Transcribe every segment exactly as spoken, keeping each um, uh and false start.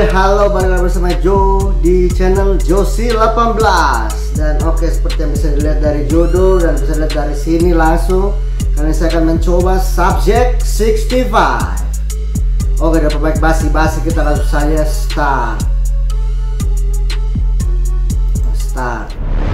Oke, halo, balik lagi bersama Joe di channel Josi delapan belas. Dan oke, seperti yang bisa dilihat dari judul dan bisa dilihat dari sini langsung, kali ini saya akan mencoba Subject enam puluh lima. Oke, dapat baik basi-basi, kita langsung saja start. Start.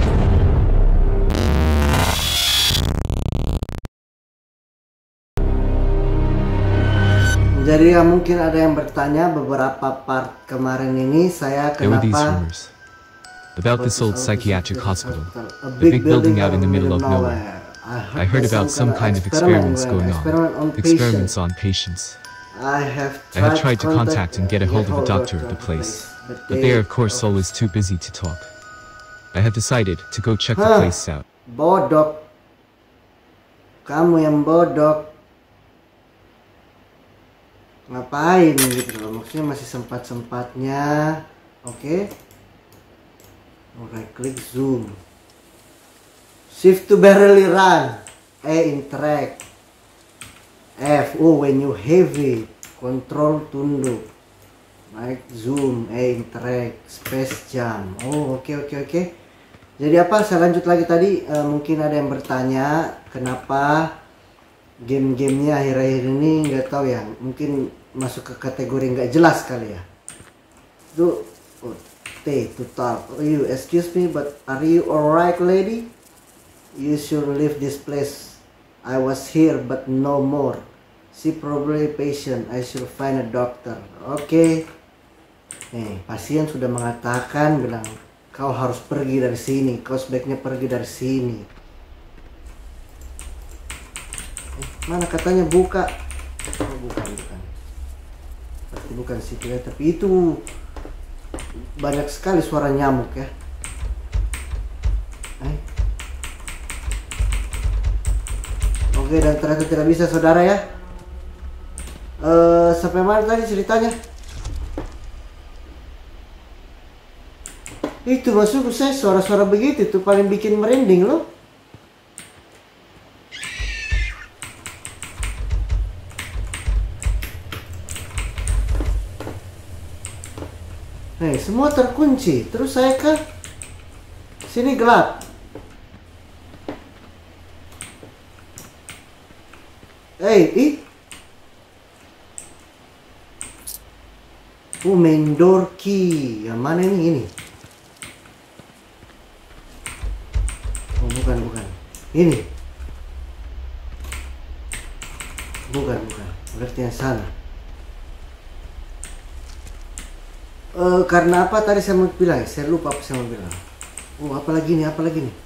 Jadi ya mungkin ada yang bertanya beberapa part kemarin ini saya kenapa about this old psychiatric hospital, a big building out in the middle of nowhere. I heard about some kind of experiments going on, experiments on patients. I have I have tried to contact and get a hold of the doctor of the place, but they are of course always too busy to talk. I have decided to go check the place out. Bodoh, kamu yang bodoh. Ngapain gitu loh, maksudnya masih sempat-sempatnya. Oke, right klik zoom, shift to barely run, E interact, F oh when you heavy, control tunduk, right zoom, E interact, space jump. Oh oke okay, oke okay, oke okay. Jadi apa, saya lanjut lagi tadi. uh, mungkin ada yang bertanya kenapa game-gamenya akhir-akhir ini nggak tahu ya, mungkin masuk ke kategori nggak jelas kali ya. Itu oh, T to talk. Oh, you excuse me, but are you alright, lady? You should leave this place. I was here, but no more. She probably patient. I should find a doctor. Oke. Okay. Nih, pasien sudah mengatakan, bilang kau harus pergi dari sini. Kau sebaiknya pergi dari sini. Mana katanya buka? Oh, bukan, bukan. Pasti bukan situ ya, tapi itu banyak sekali suara nyamuk ya. Eh. Oke, dan ternyata tidak bisa saudara ya. Uh, sampai mana tadi ceritanya? Itu maksud saya, suara-suara begitu tuh paling bikin merinding loh. Nih, semua terkunci. Terus saya ke sini gelap. Eh, ih. Oh, main door key. Yang mana ini? Ini. Oh, bukan, bukan. Ini. Bukan, bukan. Berarti yang sana. Uh, karena apa tadi saya mau bilang, saya lupa apa saya mau bilang. Oh, apa lagi nih, apa lagi nih?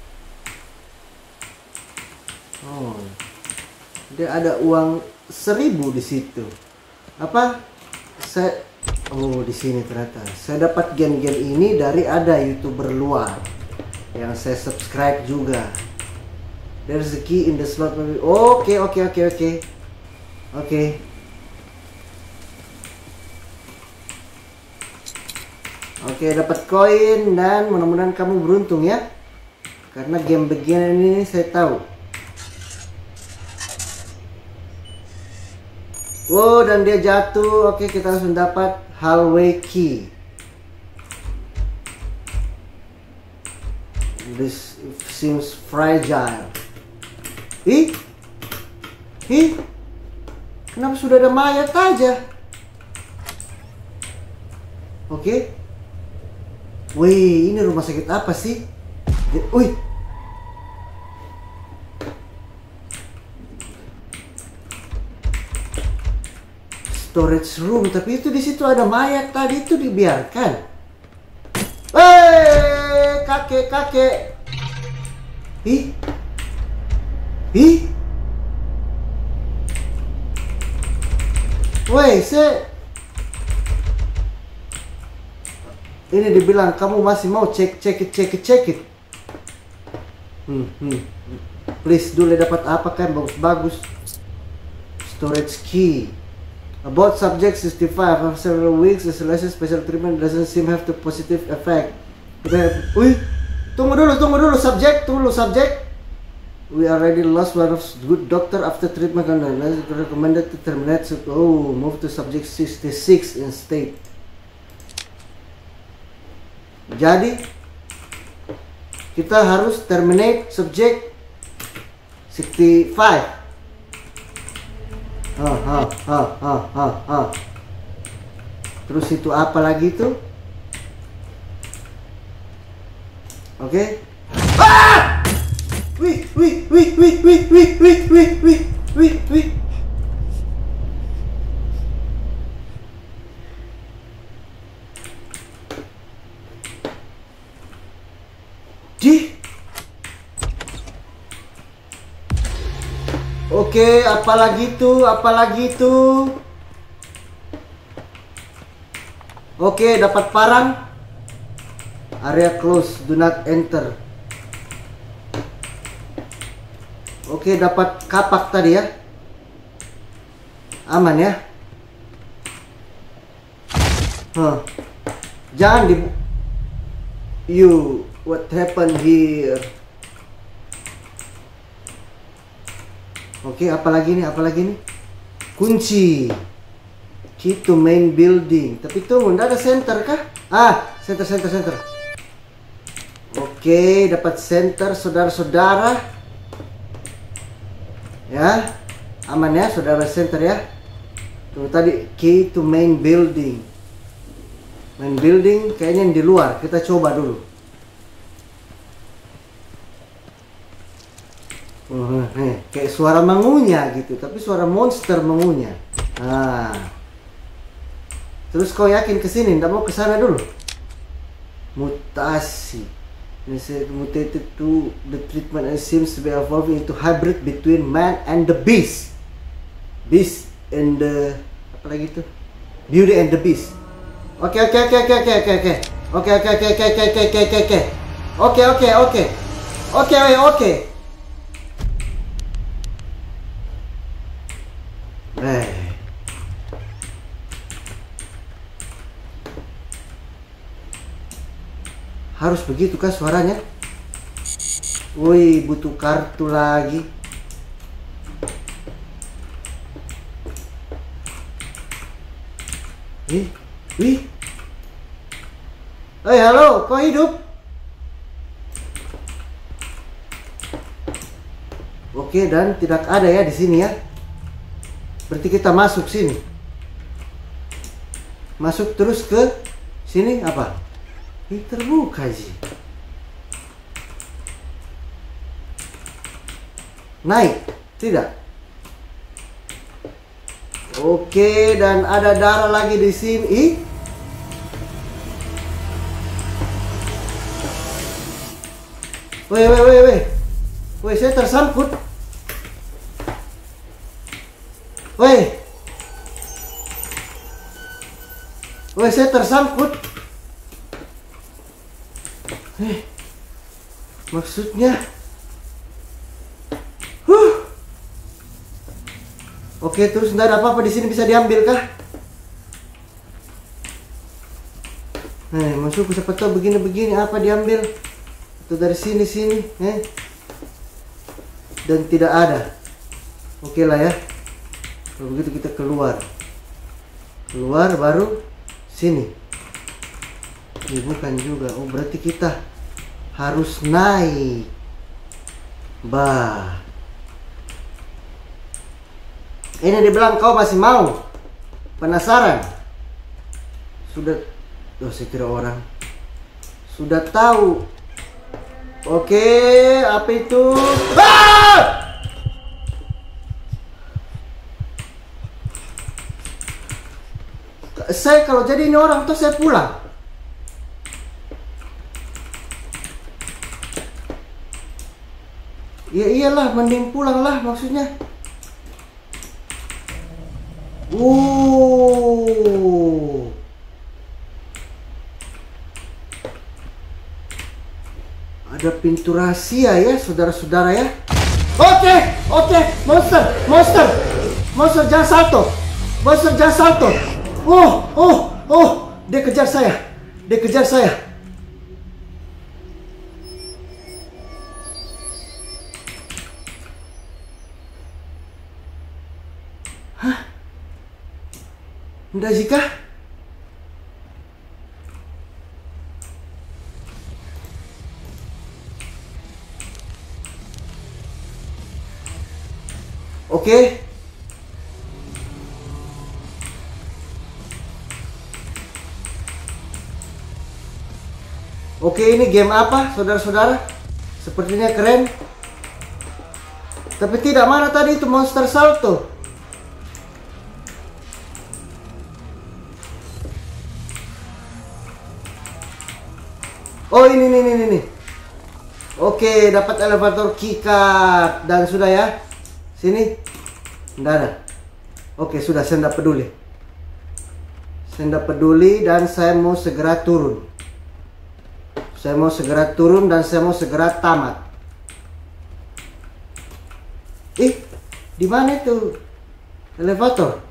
Oh, dia ada uang seribu di situ. Apa? Saya, oh di sini ternyata. Saya dapat gen-gen ini dari ada YouTuber luar yang saya subscribe juga. There's a key in the slot. Oke, oke, oke, oke, oke. Oke, dapat koin dan mudah-mudahan kamu beruntung ya. Karena game begini ini saya tahu. Oh, dan dia jatuh. Oke, kita langsung dapat hallway key. This seems fragile. Ih? Ih? Kenapa sudah ada mayat aja? Oke. Wih, ini rumah sakit apa sih? Wih. Storage room, tapi itu di situ ada mayat tadi, itu dibiarkan. Hei, kakek, kakek. Ih. Ih. Wih, saya ini dibilang kamu masih mau cek cek cek cek it. Hmm, hmm. Please dulu dapat apa kan bagus-bagus. Storage key. About subject sixty-five after several weeks, the selection special treatment doesn't seem have the positive effect. Wih, tunggu dulu, tunggu dulu subject, tunggu dulu subject. We already lost one of good doctor after treatment and recommended to terminate. Oh, move to subject sixty-six instead. Jadi kita harus terminate subject sixty-five. Ha, ha, ha, ha, ha, ha. Terus itu apa lagi itu? Oke. Okay. Ah! Wih, wih, wih, wih, wih, wih, wih, wih, wih, wih, wih. Di. Oke, apalagi tuh, apalagi tuh. Oke, dapat parang. Area close, do not enter. Oke, dapat kapak tadi ya. Aman ya. Huh. Jangan di. You, what happened here? Oke, apalagi nih, apalagi nih? Kunci. Key to main building. Tapi tunggu, nggak ada center kah? Ah, center, center, center. Oke, dapat center, saudara-saudara. Ya, aman ya, saudara center ya. Tuh tadi key to main building. Main building kayaknya yang di luar. Kita coba dulu. Uh, eh, kayak suara mengunyah gitu, tapi suara monster mengunyah. Nah, terus kau yakin kesini? Nggak mau kesana dulu? Mutasi. Mutated to the treatment and seems to be evolving into hybrid between man and the beast. Beast and the apa lagi itu? Beauty and the Beast. Oke oke oke oke oke oke oke oke oke oke oke oke oke oke oke oke oke oke oke oke. Eh. Harus begitu kan suaranya? Woi, butuh kartu lagi. Ih, wih. Hei, halo, kok hidup? Oke, dan tidak ada ya di sini ya. Berarti kita masuk sini. Masuk terus ke sini apa? Ini terbuka sih. Naik, tidak. Oke, dan ada darah lagi di sini. Weh, weh, weh, weh. Weh, saya tersangkut. Weh. Weh, saya tersangkut. Eh, maksudnya. Huh. Oke, terus nggak ada apa-apa di sini, bisa diambil kah? Eh, masuk siapa tahu begini-begini apa diambil? Atau dari sini sini, eh? Dan tidak ada. Oke lah ya. Kalau begitu kita keluar. Keluar baru sini. Ini bukan juga. Oh, berarti kita harus naik. Bah. Ini dibilang kau masih mau? Penasaran? Sudah, oh saya kira orang sudah tahu. Oke, apa itu? Ah! Saya kalau jadi ini orang tuh saya pulang. Ya iyalah, mending pulang lah maksudnya. Uh. Ada pintu rahasia ya, saudara-saudara ya. Oke, oke, monster, monster, monster jangan salto, monster jangan salto. Oh, oh, oh, dia kejar saya, dia kejar saya. Hah? Nggak jika? Oke. Oke, ini game apa, saudara-saudara? Sepertinya keren. Tapi tidak, mana tadi itu monster salto? Oh, ini, ini, ini, ini. Oke, dapat elevator keycard. Dan sudah ya. Sini. Tidak ada. Oke, sudah, saya tidak peduli. Saya tidak peduli dan saya mau segera turun. Saya mau segera turun dan saya mau segera tamat. Eh, di mana itu elevator?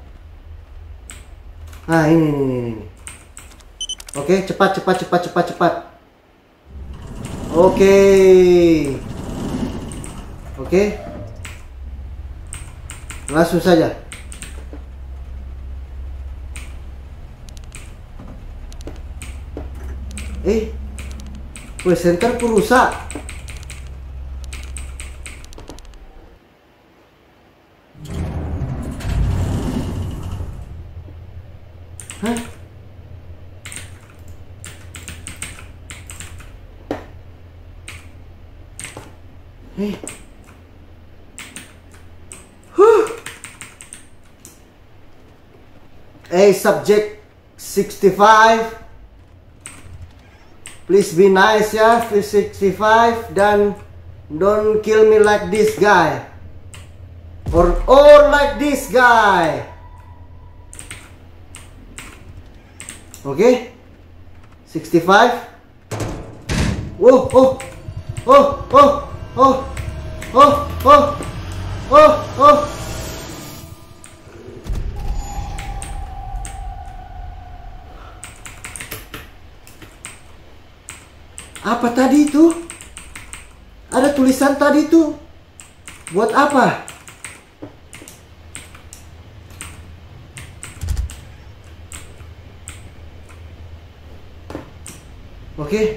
Nah, ini, ini, ini. Oke, cepat, cepat, cepat, cepat, cepat. Oke. Oke. Langsung saja. Eh, quest center ku rusak. Hah? Eh. Huh. Hey, subject sixty-five. Please be nice ya, sixty-five, dan don't kill me like this guy. Or or like this guy. Okay? sixty-five. Oh, oh. Oh, oh. Oh, oh, oh, oh, oh. Apa tadi itu? Ada tulisan tadi itu. Buat apa? Oke. Okay.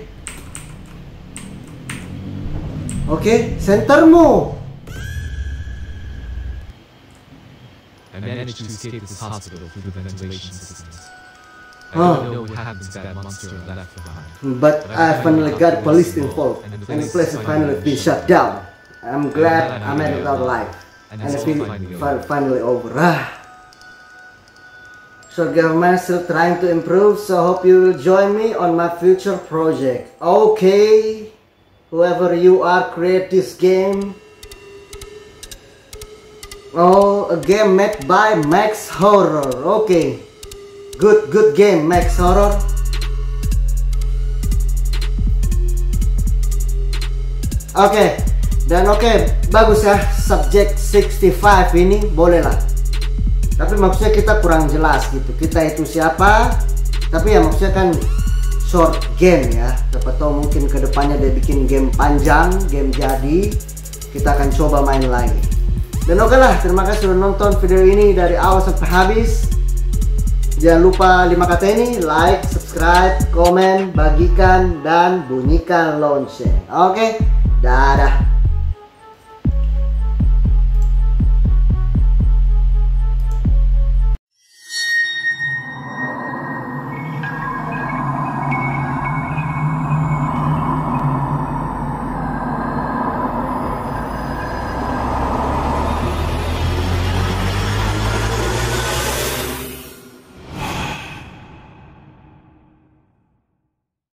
Oke, okay, sentermu. I managed to escape this hospital through the ventilation systems. I Huh. don't know what happened to that monster I left behind. But I finally got police involved, and the place has finally been shut down. I'm glad I made it out alive, and it's been fin- finally over. Ah. So government still trying to improve, so hope you will join me on my future project. Okay. Whoever you are, create this game. Oh, a game made by Max Horror. Okay, good, good game, Max Horror. Oke, okay. Dan oke, okay, bagus ya. Subject sixty-five ini boleh lah. Tapi maksudnya kita kurang jelas gitu. Kita itu siapa? Tapi ya maksudnya kan short game ya, siapa tahu mungkin kedepannya dia bikin game panjang, game jadi, kita akan coba main lagi. Dan oke lah, terima kasih sudah nonton video ini dari awal sampai habis. Jangan lupa lima kata ini, like, subscribe, komen, bagikan, dan bunyikan lonceng. Oke, dadah.